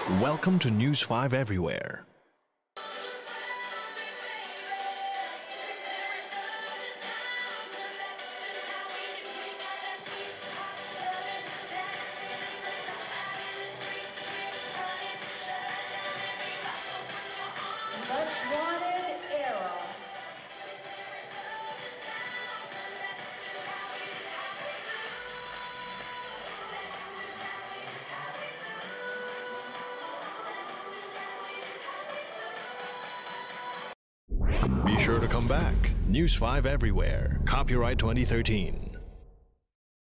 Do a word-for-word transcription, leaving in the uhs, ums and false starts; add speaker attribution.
Speaker 1: Welcome to News five Everywhere.
Speaker 2: Much wanted era.
Speaker 1: Be sure to come back. News five Everywhere. Copyright twenty thirteen.